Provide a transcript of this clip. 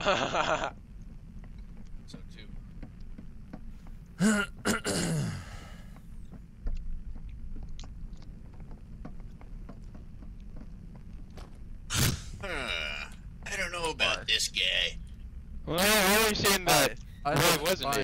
So too. I don't know about this guy. Well, why are you saying that? I Well, it have wasn't fine.